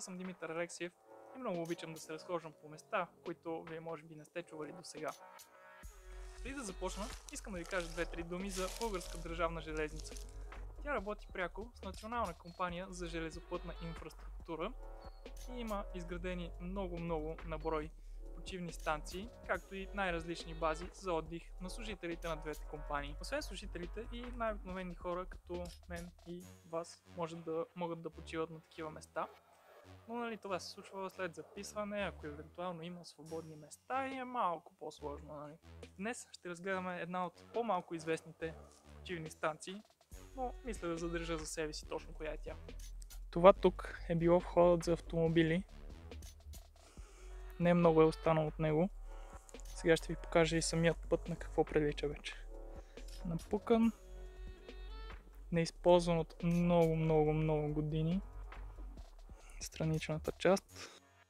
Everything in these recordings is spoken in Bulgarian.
Аз съм Димитър Алексиев и много обичам да се разхождам по места, които вие може би не сте чували до сега. Преди да започна, искам да ви кажа 2-3 думи за Българска държавна железница. Тя работи пряко с национална компания за железопътна инфраструктура и има изградени много на брой почивни станции, както и най-различни бази за отдих на служителите на двете компании. Освен служителите и най-обикновени хора като мен и вас могат да почиват на такива места. Но нали, това се случва след записване, ако евентуално има свободни места и е малко по-сложно. Нали. Днес ще разгледаме една от по-малко известните почивни станции, но мисля да задържа за себе си точно коя е тя. Това тук е било входът за автомобили. Не много е останало от него. Сега ще ви покажа и самият път на какво прилича вече. Напукан, неизползван от много години. Страничната част.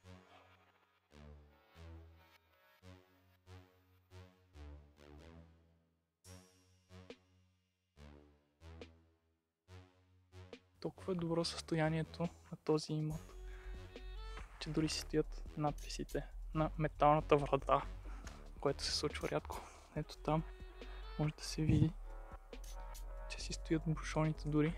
Толкова е добро състоянието на този имот, че дори си стоят надписите на металната врата, което се случва рядко. Ето там може да се види, че си стоят бушоните дори.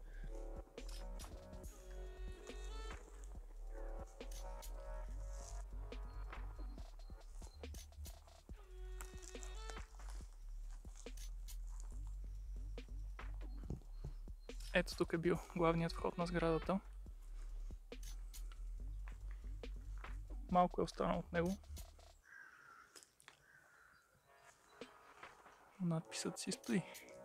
Ето тук е бил главният вход на сградата. Малко е останало от него. Надписът си стои.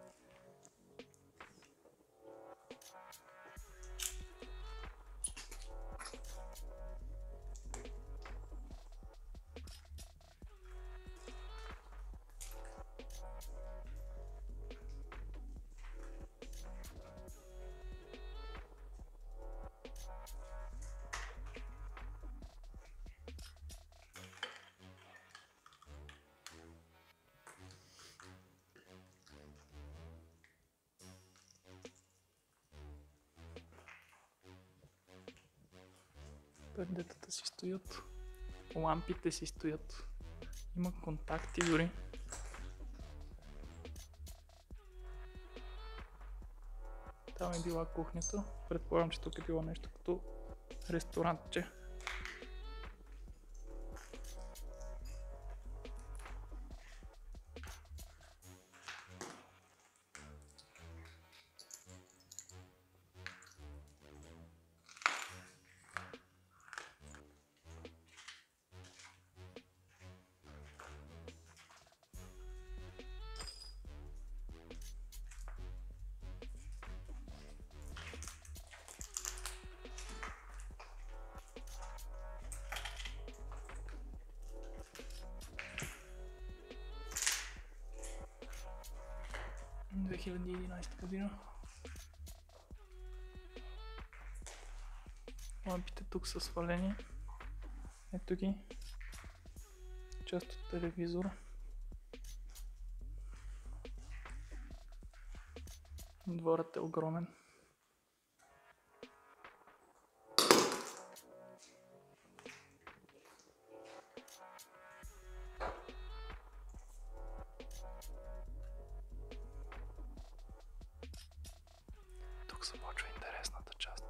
Пърдетата си стоят, лампите си стоят, има контакти дори. Там е била кухнята, предполагам, че тук е било нещо като ресторантче. В 2011 година. Лампите тук са свалени. Ето ги. Част от телевизора. Дворът е огромен. Тук започва интересната част.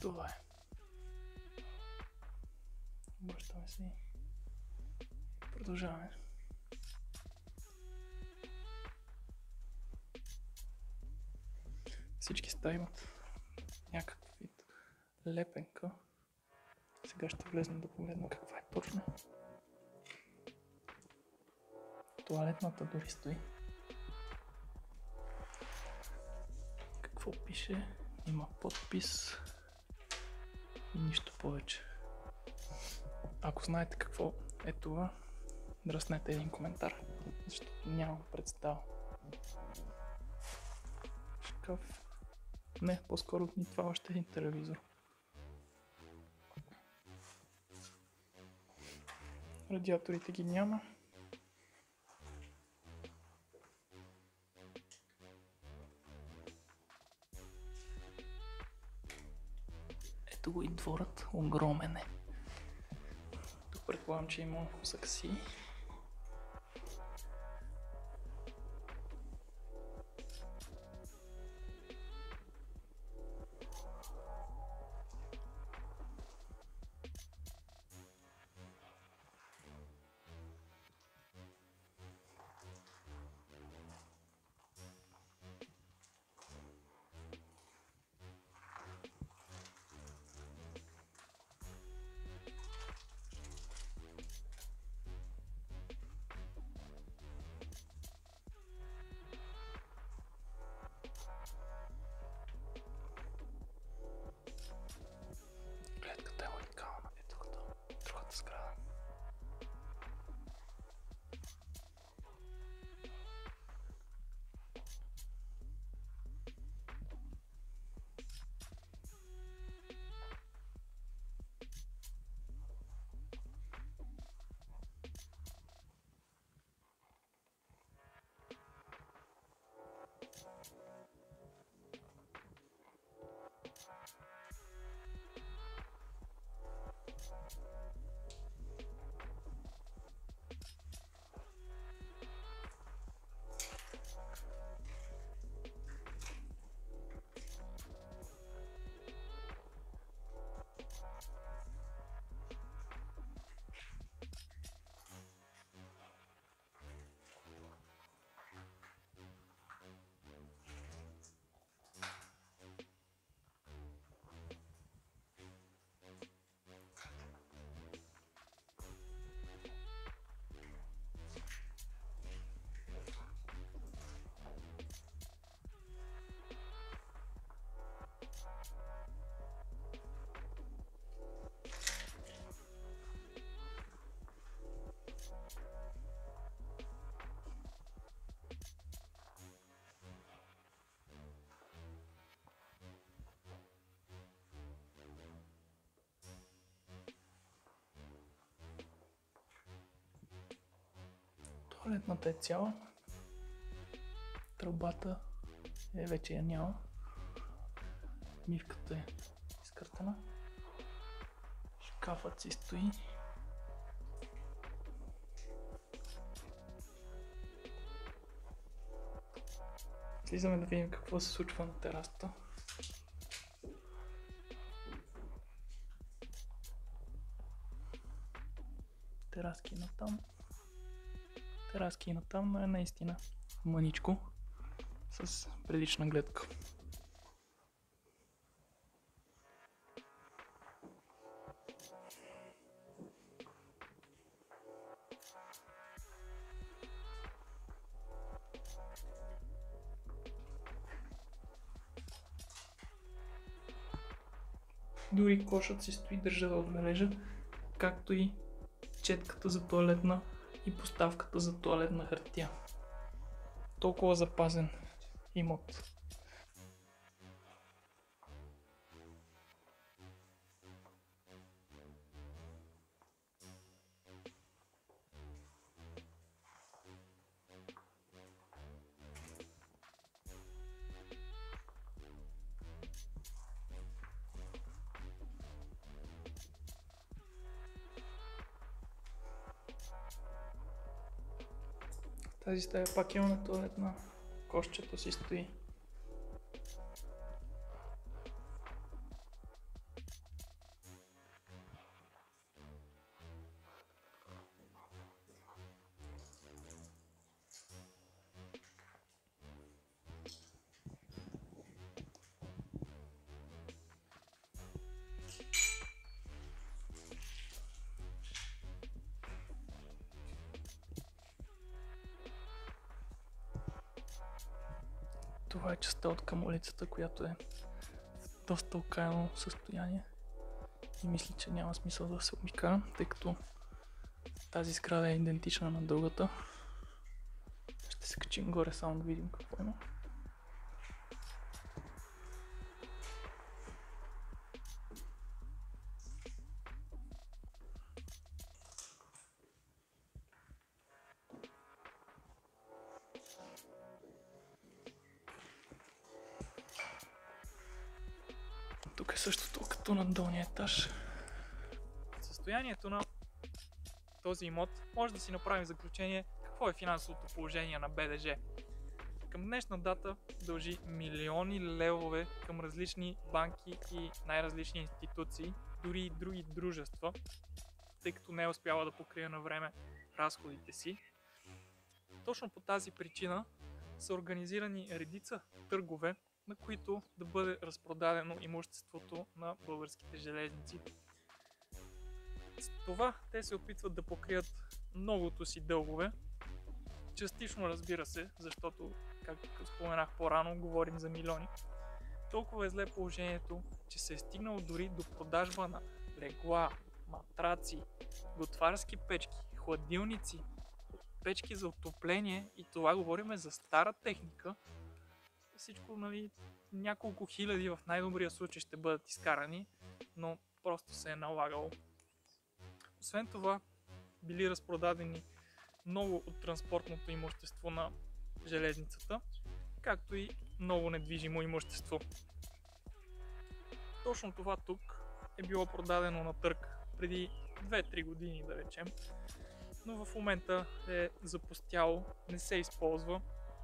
Това е. Обръщаме се и продължаваме. Всички стаи имат някакъв вид лепенка. Сега ще влезна да погледна каква е точно. Тоалетната дори стои. Какво пише? Има подпис и нищо повече. Ако знаете какво е това, дръснете един коментар, защото нямам представа. Шкаф. Не, по-скоро ни това още един телевизор. Радиаторите ги няма. Ето го и дворът, огромен е. Тук предполагам, че има сакси. Гледката е уникална, ето като другата сграда. Туалетната е цяла. Тръбата вече я няма. Мивката е изкъртена. Шкафът си стои. Слизаме да видим какво се случва на терасата. Тераски натам. Тераски натам, но е наистина мъничко с предишна гледка. Дори кошът си стои, държа да отбележа, както и четката за тоалетна и поставката за тоалетна хартия. Толкова запазен имот. Тази стая пак имаме тоалетна. Кошчето си стои. Това е частта от към улицата, която е в доста окаяно състояние. И мисля, че няма смисъл да се обикара, тъй като тази сграда е идентична на другата. Ще се качим горе само да видим какво има. Тук е същото като на долния етаж. Състоянието на този имот може да си направим заключение какво е финансовото положение на БДЖ. Към днешна дата дължи милиони левове към различни банки и най-различни институции, дори и други дружества, тъй като не е успяла да покрие на време разходите си. Точно по тази причина са организирани редица търгове, на които да бъде разпродадено имуществото на българските железници. С това те се опитват да покрият многото си дългове. Частично, разбира се, защото, както споменах по-рано, говорим за милиони. Толкова е зле положението, че се е стигнало дори до продажба на легла, матраци, готварски печки, хладилници, печки за отопление, и това говорим за стара техника. Всичко, нали, няколко хиляди в най-добрия случай ще бъдат изкарани, но просто се е налагало. Освен това, били разпродадени много от транспортното имущество на железницата, както и много недвижимо имущество. Точно това тук е било продадено на търг преди 2-3 години, да речем, но в момента е запустяло, не се използва,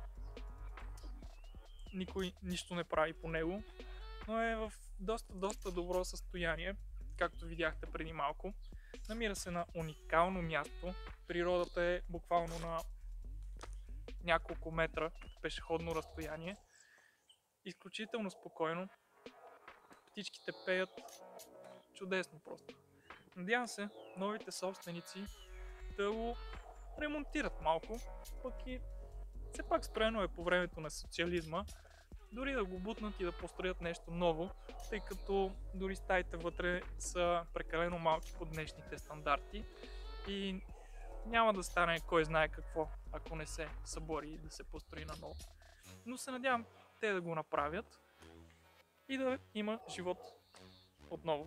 никой нищо не прави по него, но е в доста добро състояние, както видяхте преди малко. Намира се на уникално място. Природата е буквално на няколко метра пешеходно разстояние. Изключително спокойно. Птичките пеят чудесно просто. Надявам се новите собственици да го ремонтират малко, пък и все пак строено е по времето на социализма, дори да го бутнат и да построят нещо ново, тъй като дори стаите вътре са прекалено малки по днешните стандарти и няма да стане кой знае какво, ако не се събори да се построи наново. Но се надявам те да го направят и да има живот отново.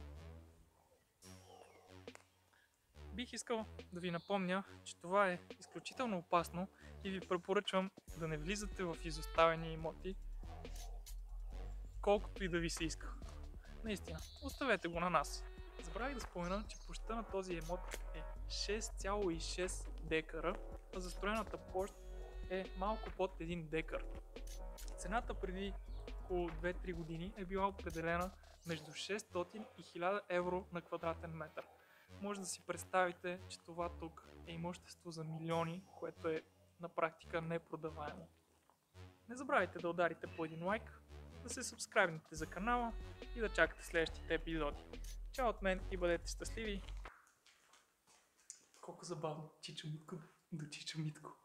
Бих искал да ви напомня, че това е изключително опасно и ви препоръчвам да не влизате в изоставени имоти, колкото и да ви се иска. Наистина, оставете го на нас. Забравих да спомена, че площта на този имот е 6,6 декара, а застроената площ е малко под 1 декар. Цената преди около 2-3 години е била определена между 600 и 1000 евро на квадратен метър. Може да си представите, че това тук е имущество за милиони, което е на практика непродаваемо. Не забравяйте да ударите по един лайк, да се сабскрайбнете за канала и да чакате следващите епизоди. Чао от мен и бъдете щастливи! Колко забавно, Чичо Митко до Чичо Митко.